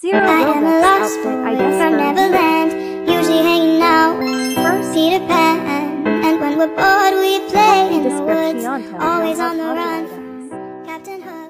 0 I am a Robux lost outfit, I boy guess from Neverland, usually hanging out with Peter Pan. And when we're bored we play in the woods, Description. always on the How run to from Captain Hook.